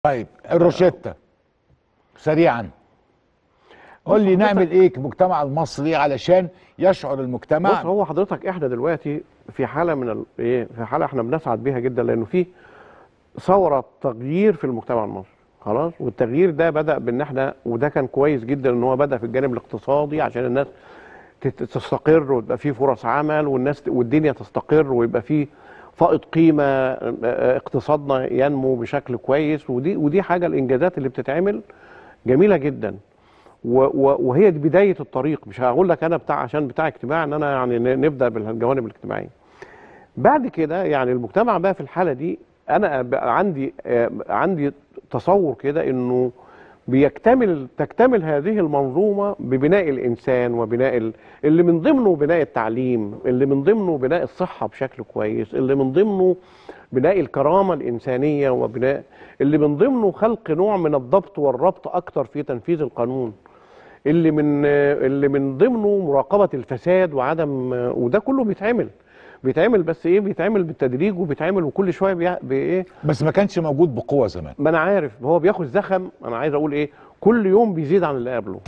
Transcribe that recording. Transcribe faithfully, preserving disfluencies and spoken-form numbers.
طيب الروشتة سريعا قول لي نعمل ايه كمجتمع المصري علشان يشعر المجتمع. بص، هو حضرتك احنا دلوقتي في حاله من ال... ايه في حاله احنا بنسعد بيها جدا، لانه في ثوره تغيير في المجتمع المصري خلاص. والتغيير ده بدا بان احنا، وده كان كويس جدا ان هو بدا في الجانب الاقتصادي عشان الناس تت- تستقر ويبقى في فرص عمل، والناس والدنيا تستقر ويبقى في فائض قيمه، اه، اه، اقتصادنا ينمو بشكل كويس. ودي ودي حاجه، الانجازات اللي بتتعمل جميله جدا. و- و- وهي دي بدايه الطريق. مش هقول لك انا بتاع عشان بتاع اجتماع ان انا يعني ن- نبدا بالجوانب الاجتماعيه. بعد كده يعني المجتمع بقى في الحاله دي انا بقى عندي آه، عندي تصور كده انه بيكتمل تكتمل هذه المنظومه ببناء الانسان، وبناء ال- اللي من ضمنه بناء التعليم، اللي من ضمنه بناء الصحه بشكل كويس، اللي من ضمنه بناء الكرامه الانسانيه، وبناء اللي من ضمنه خلق نوع من الضبط والربط اكتر في تنفيذ القانون، اللي من اللي من ضمنه مراقبة الفساد وعدم. وده كله بيتعمل بيتعمل بس ايه، بيتعمل بالتدريج وبيتعمل وكل شويه بي... بايه. بس ما كانش موجود بقوة زمان. ما انا عارف هو بياخد زخم. انا عايز اقول ايه، كل يوم بيزيد عن اللي قبله.